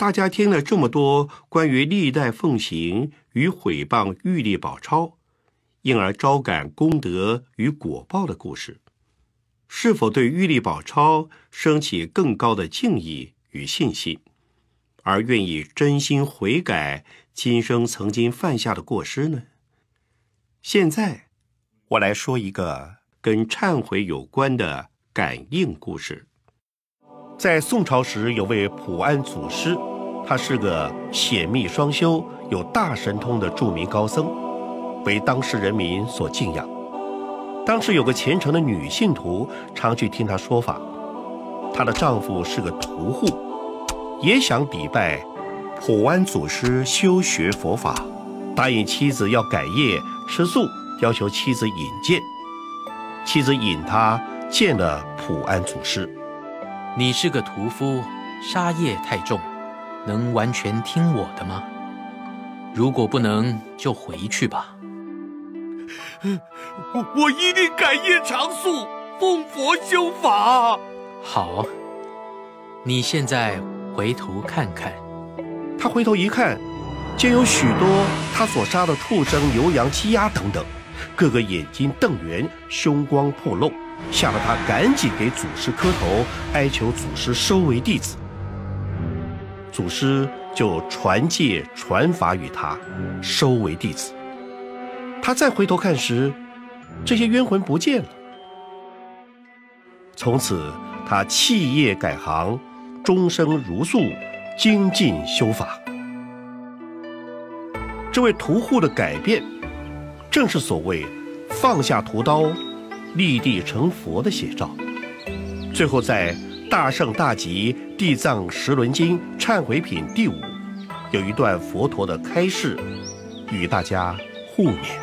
大家听了这么多关于历代奉行与毁谤玉历宝钞，因而招感功德与果报的故事，是否对玉历宝钞升起更高的敬意与信心，而愿意真心悔改今生曾经犯下的过失呢？现在我来说一个跟忏悔有关的感应故事。在宋朝时，有位普安祖师，他是个显密双修、有大神通的著名高僧，为当时人民所敬仰。当时有个虔诚的女信徒常去听他说法，她的丈夫是个屠户，也想礼拜普安祖师修学佛法，答应妻子要改业吃素，要求妻子引荐。妻子引他见了普安祖师。 你是个屠夫，杀业太重，能完全听我的吗？如果不能，就回去吧。 我一定改业常素，奉佛修法。 好，你现在回头看看。 他回头一看，见有许多他所杀的畜生、牛羊、鸡鸭等等，个个眼睛瞪圆，凶光破露，吓得他赶紧给祖师磕头，哀求祖师收为弟子。祖师就传戒传法与他，收为弟子。他再回头看时，这些冤魂不见了。从此他弃业改行，终生如素，精进修法。这位屠户的改变，正是所谓放下屠刀，立地成佛的写照。最后在大圣大集地藏十轮经忏悔品第5，有一段佛陀的开示，与大家互勉。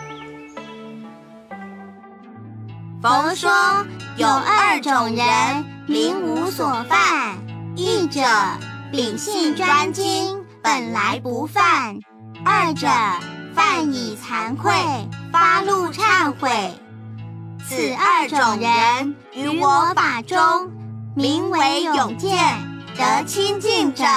佛说有2种人，名无所犯：一者秉性专精，本来不犯；二者犯以惭愧，发怒忏悔。此2种人，于我法中名为永见，得清净者。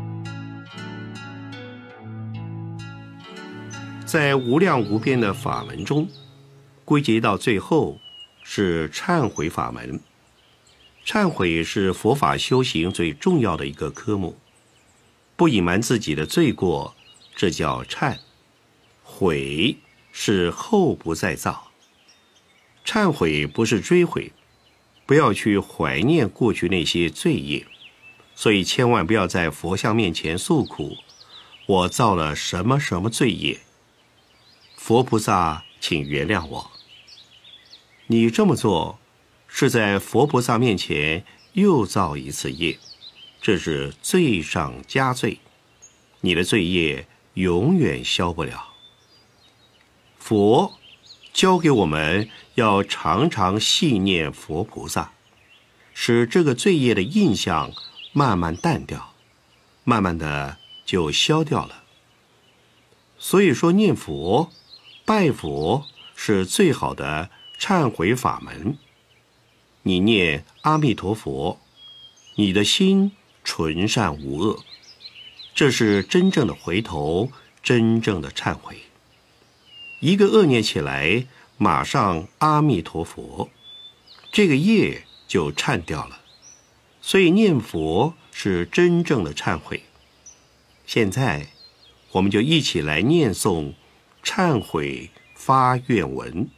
在无量无边的法门中，归结到最后是忏悔法门。忏悔是佛法修行最重要的一个科目，不隐瞒自己的罪过，这叫忏；悔是后不再造。忏悔不是追悔，不要去怀念过去那些罪业，所以千万不要在佛像面前诉苦，我造了什么什么罪业，佛菩萨请原谅我。你这么做是在佛菩萨面前又造一次业，这是罪上加罪，你的罪业永远消不了。佛教给我们要常常细念佛菩萨，使这个罪业的印象慢慢淡掉，慢慢的就消掉了。所以说念佛、拜佛是最好的忏悔法门。你念阿弥陀佛，你的心纯善无恶，这是真正的回头，真正的忏悔。一个恶念起来，马上阿弥陀佛，这个业就忏掉了。所以念佛是真正的忏悔。现在我们就一起来念诵忏悔发愿文。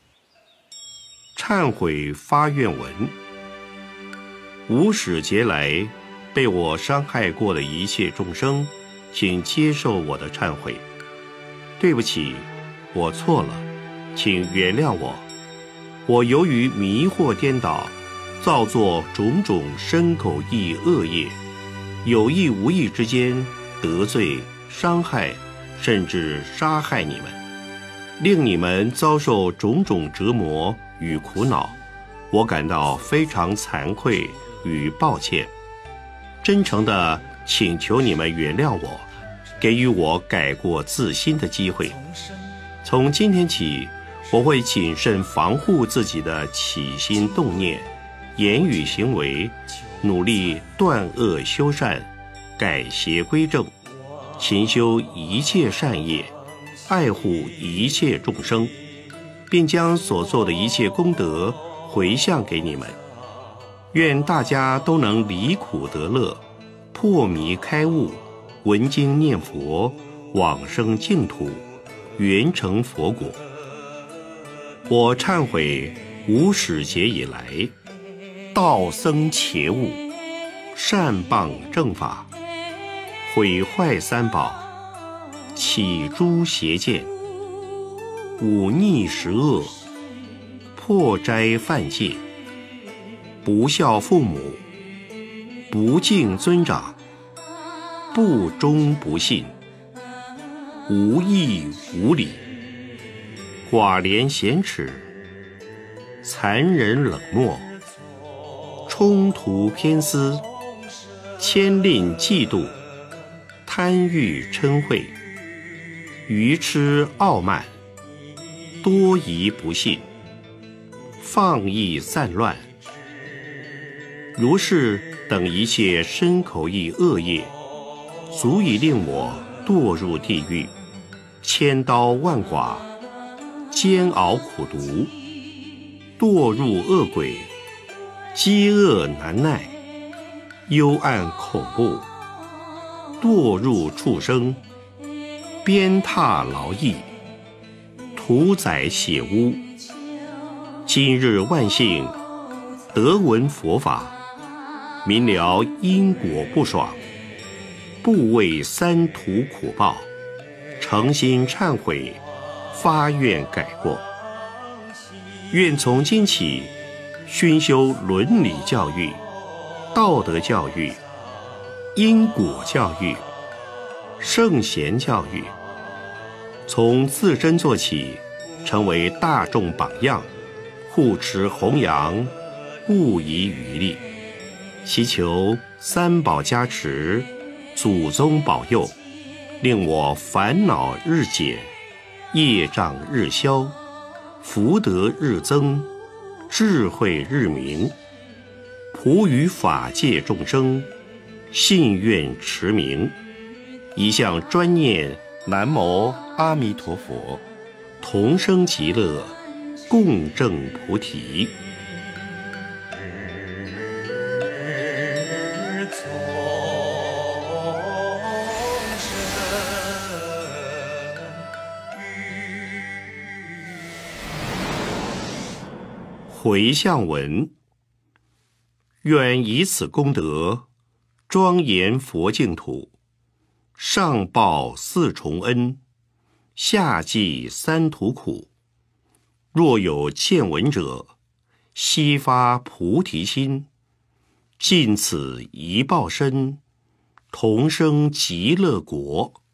忏悔发愿文：无始劫来被我伤害过的一切众生，请接受我的忏悔。对不起，我错了，请原谅我。我由于迷惑颠倒，造作种种身口意恶业，有意无意之间得罪、伤害，甚至杀害你们，令你们遭受种种折磨与苦恼，我感到非常惭愧与抱歉，真诚地请求你们原谅我，给予我改过自新的机会。从今天起，我会谨慎防护自己的起心动念、言语行为，努力断恶修善， 改邪归正，勤修一切善业，爱护一切众生，并将所做的一切功德回向给你们。愿大家都能离苦得乐，破迷开悟，闻经念佛，往生净土，圆成佛果。我忏悔无始劫以来，道僧邪物，善谤正法，毁坏三宝，起诸邪见，忤逆十恶，破斋犯戒，不孝父母，不敬尊长，不忠不信，无义无礼，寡廉鲜耻，残忍冷漠，冲突偏私，牵吝嫉妒，贪欲嗔恚，愚痴傲慢，多疑不信，放逸散乱，如是等一切身口意恶业，足以令我堕入地狱，千刀万剐，煎熬苦毒，堕入恶鬼，饥饿难耐，幽暗恐怖，堕入畜生，鞭挞劳役，屠宰血污。今日万幸，得闻佛法，明了因果不爽，不为三途苦报，诚心忏悔，发愿改过。愿从今起，熏修伦理教育、道德教育、因果教育、圣贤教育，从自身做起，成为大众榜样，护持弘扬，勿遗余力。祈求三宝加持，祖宗保佑，令我烦恼日减，业障日消，福德日增，智慧日明，普与法界众生信愿持名，一向专念南无阿弥陀佛，同生极乐，共证菩提。回向文：愿以此功德，庄严佛净土，上报四重恩，下济三途苦。若有见闻者，悉发菩提心，尽此一报身，同生极乐国。